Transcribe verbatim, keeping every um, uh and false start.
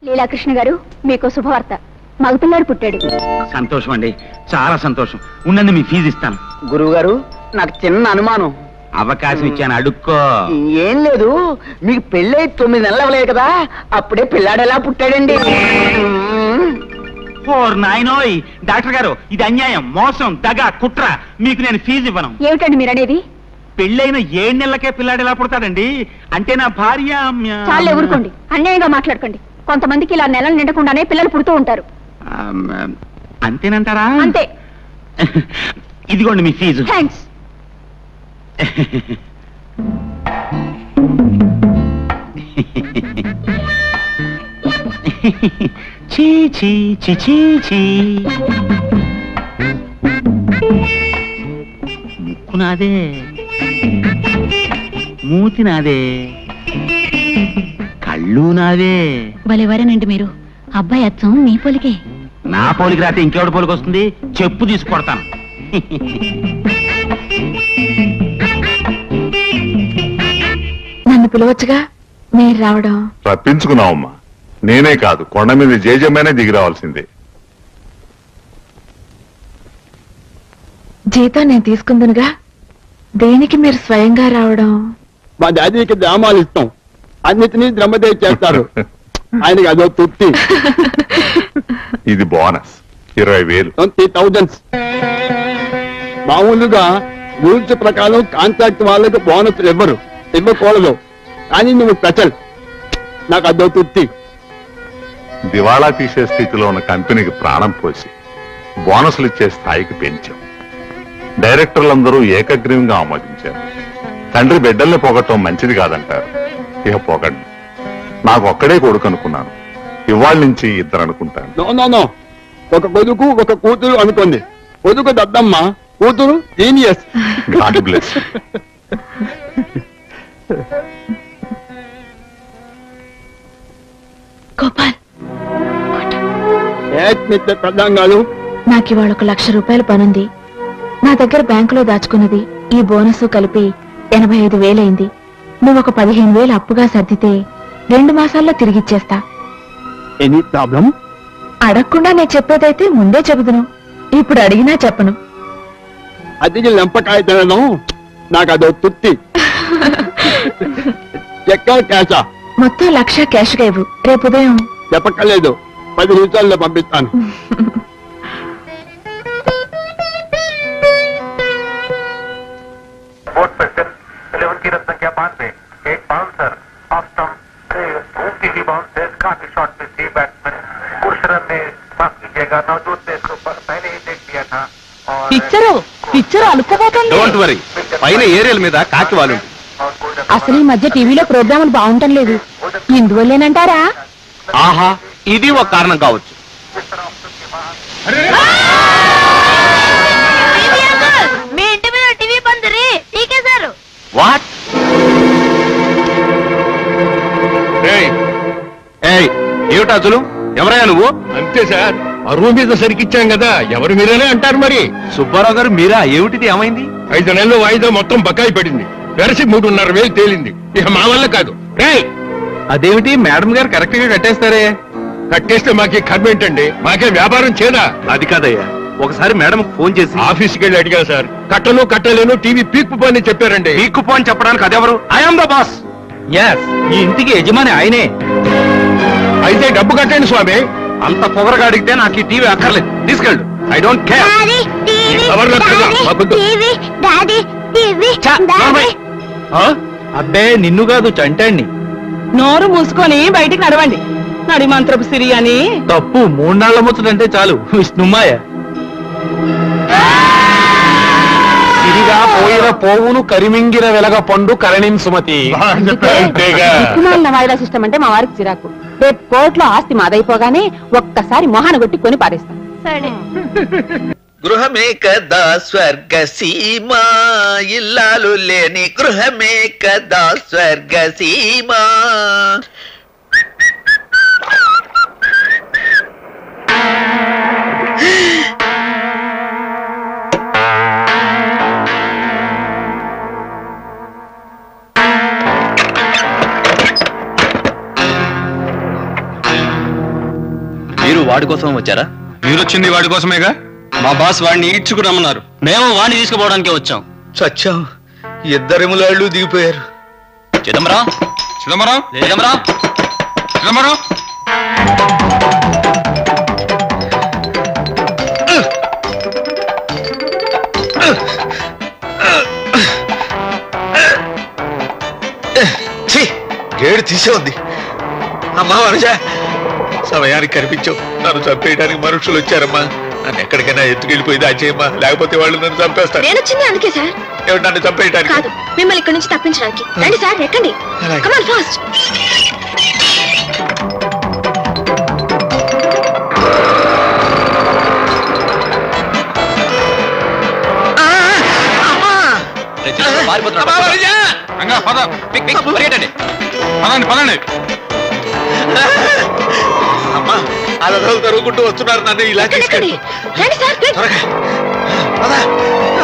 లీలాకృష్ణ గారు, మీకు శుభవార్త. మగపిల్లాడు పుట్టాడు. సంతోషం అండి, చాలా సంతోషం. ఉండండి, మీ ఫీజు ఇస్తాను. గురువు గారు, నాకు చిన్న అనుమానం. అవకాశం ఇచ్చాను, అడుక్కో. ఏం లేదు, మీకు పెళ్ళై తొమ్మిది నెలలు అవ్వలేదు కదా, అప్పుడే పిల్లాడు ఎలా పుట్టాడండి? ఓర్ నాయనోయ్, డాక్టర్ గారు, ఇది అన్యాయం, మోసం, దగ, కుట్ర. మీకు నేను ఫీజు ఇవ్వను. ఏమిటండి మీరు అనేది? పెళ్ళైన ఏడు నెలలకే పిల్లాడు ఎలా పుడతాడండి? అంటే నా భార్య. చాలే ఊరుకోండి, అన్యాయంగా మాట్లాడకండి. కొంతమందికి ఇలా నెలలు నిండకుండానే పిల్లలు పుడుతూ ఉంటారు. అంతేనంటారా? అంతే. ఇదిగోండి మీ ఫీజు. థ్యాంక్స్. చీ చీ చీ చీ చీ. ముక్కు నాదే, మూతి నాదే, కళ్ళు నాదే. భలేవారేనండి మీరు. అబ్బాయి అచ్చం మీ పోలికే. నా పోలికి రాతే ఇంకెవడి పోలికి వస్తుంది? చెప్పు తీసుకొడతాను. నన్ను పిలవచ్చుగా, మీరు రావడం. రప్పించుకున్నావమ్మా. నేనే కాదు, కొండ మీద జేజమ్మనే దిగి రావాల్సిందే. జీతం నేను తీసుకుందునుగా, దేనికి మీరు స్వయంగా రావడం? మా డాడీకి డ్రామాలు ఇస్తాం, అన్నిటినీ ద్రమదే చేస్తారు. ఆయనకి అదో తృప్తి. ఇది బోనస్ ఇరవై వేలు ట్వంటీ థౌజండ్స్. మామూలుగా రూల్స్ ప్రకారం కాంట్రాక్ట్ వాళ్ళకి బోనస్ ఇవ్వరు, ఇవ్వకూడదు. కానీ నువ్వు స్పెషల్, నాకు అదో తృప్తి. దివాళా తీసే స్థితిలో ఉన్న కంపెనీకి ప్రాణం పోసి బోనస్లు ఇచ్చే స్థాయికి పెంచాం. డైరెక్టర్లందరూ ఏకగ్రీవంగా ఆమోదించారు. తండ్రి బిడ్డల్ని పోగొట్టడం మంచిది కాదంటారు. ఇక పోగండి. నాకు ఒక్కడే కొడుకు అనుకున్నాను, ఇవాళ నుంచి ఇద్దరు అనుకుంటాను. నో నో నో, ఒక కొడుకు ఒక కూతురు అనుకోండి. కొడుకు దద్దమ్మ, కూతురు జీనియస్. God bless. గోపాల్, పెద్దంగాలు, నాకు ఇవాళ ఒక లక్ష రూపాయల పనుంది. నా దగ్గర బ్యాంకులో దాచుకున్నది ఈ బోనస్ కలిపి ఎనభై ఐదు వేలైంది. నువ్వు ఒక పదిహేను వేలు అప్పుగా సర్దితే రెండు మాసాల్లో తిరిగిచ్చేస్తా. Any problem? అడగకుండా నేను చెప్పేదైతే ముందే చెబుదును, ఇప్పుడు అడిగినా చెప్పను. అది లెంపకాయ తినడం నాకు అదో తృప్తి. చెక్క క్యాషా? మొత్తం లక్ష క్యాష్గా ఇవ్వు, రేపు ఉదయం. చెప్పక్కర్లేదు, పది నిమిషాల్లో పంపిస్తాను. పిక్చరు పిక్చరు అలుపుకోపోతుంది. డోంట్ వరీ, పైన ఏరియల్ మీద కాకి వాళ్ళు. అసలు ఈ మధ్య టీవీలో ప్రోగ్రాములు బాగుంటం లేదు, ఇందువల్లేనంటారా? ఆహా, ఇది ఒక కారణం కావచ్చు. మీ ఇంటి మీద టీవీ పందిరి టీకేశారు. వాట్? ఏమిటా అసలు? ఎవరయ్యా నువ్వు? అంతే సార్, అరువు మీద సరికిచ్చాం కదా, ఎవరు మీరనే అంటారు. మరి సుబ్బారావు గారు మీరా? ఏమిటిది, ఏమైంది? ఐదు నెలలు వాయిదా మొత్తం బకాయి పడింది, వెరసి మూడున్నర వేలు తేలింది. ఇక మా వల్ల కాదు. అదేమిటి, మేడం గారు కరెక్ట్ గా కట్టేస్తారే? కట్టేస్తే మాకే కర్మ ఏంటండి? మాకే వ్యాపారం చేదా? అది కాదయ్యా, ఒకసారి మేడం ఫోన్ చేసి ఆఫీస్కి వెళ్ళి అడిగా సార్, కట్టను కట్టలేను, టీవీ పీక్కు పోని చెప్పారండి. పీక్కు పోని చెప్పడానికి అదెవరు? I'm the boss. ఎస్, ఈ ఇంటికి యజమాని ఆయనే. అయితే డబ్బు కట్టండి స్వామి. అంత పొగరగా అడిగితే నాకు ఈ టీవీ అక్కర్లేదు, తీసుకెళ్ళు. I don't care. అబ్బే, నిన్ను కాదు, చంటాన్ని. నోరు మూసుకొని బయటికి నడవండి. నడి మంత్రపు సిరి అని. తప్పు, మూడునాళ్ల ముచ్చటంటే చాలు విష్ణుమాయ. సిరిగా పోయిన పోవును కరిమింగిన వెలగ పండు కరణిం సుమతి. వాయిదా సిస్టమ్ అంటే మా వారికి చిరాకు. రేపు కోర్టులో ఆస్తి మాదైపోగానే ఒక్కసారి మొహాన కొట్టి కొని పారేస్తాం. సరే. గృహమే కదా స్వర్గ సీమా, ఇల్లాలు లేని గృహమే కదా స్వర్గ సీమా. మీరు వాడి కోసం వచ్చారా? మీరు వచ్చింది వాడి కోసమేగా. మా బాస్ వాడిని ఈడ్చుకురమ్మన్నారు. మేము వాడిని తీసుకుపోవడానికే వచ్చాం. చచ్చాం. ఇద్దరెములాళ్ళు దిగిపోయారు. చిదంబరం చిదంబరం చిదంబరం చిదంబరం గేడు తీసే ఉంది. అమ్మా వనజ, సమయానికి కనిపించావు. నన్ను చంపేయడానికి మనుషులు వచ్చారమ్మా. నన్ను ఎక్కడికైనా ఎత్తుకెళ్ళిపోయి దాచేయమ్మా, లేకపోతే వాళ్ళు నన్ను చంపేస్తారు. నేను వచ్చింది అందుకే సార్. ఏమిటి, నన్ను చంపేయడానికి కాదు, మిమ్మల్ని ఇక్కడి నుంచి తప్పించడానికి. రండి సార్, ఎక్కండి. Come on fast. పదండి పదండి. అమ్మా, అలా తరుగుకుంటూ వస్తున్నారు. నన్ను ఇలా తీసుకెళ్ళి రండి సార్.